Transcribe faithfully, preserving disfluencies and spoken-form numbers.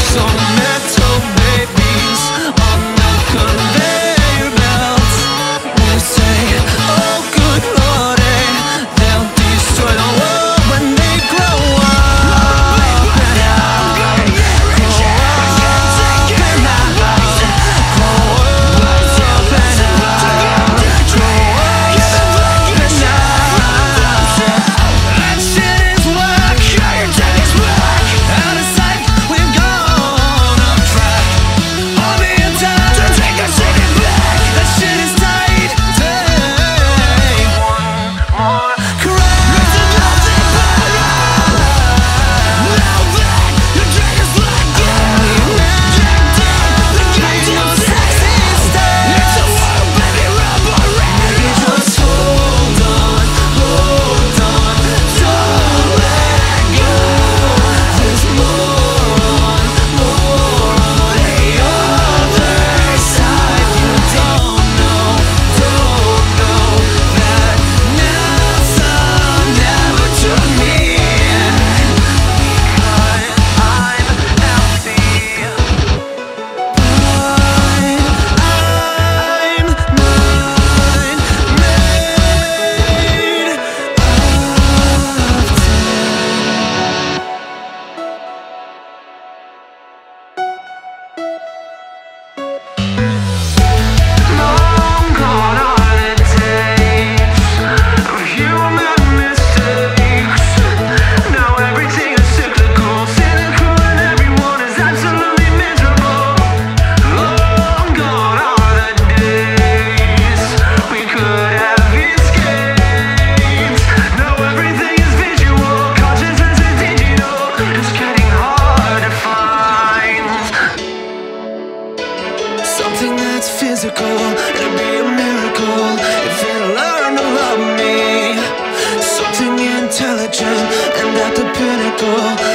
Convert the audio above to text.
Some metal babies on the conveyor belt. We say, oh good lordy, they'll destroy the world when they grow up and out. Grow up and out. Grow up and out. Grow up and out. That shit is whack. Your tech is whack. Out of sight, we've gone off track. On the inside, to take a second back. That shit is tight. Take one more crack. Listen, nothing but now that your drag is like you. Jacked up, the goddamn sexy state. It's a world, baby, rubber maybe just hold on, hold on. Don't let go. There's more on, more on the other side. You don't know, don't know that now some never took me in. Because I'm empty. But I'm not made long gone are the days of human mistakes. Now everything is cyclical, cynical, and everyone is absolutely miserable. Long gone are the days we could have escaped. Now everything is visual, consciousness is digital. It's getting hard to find something that's physical. It'll be a miracle if you learn to love me. Something intelligent and at the pinnacle.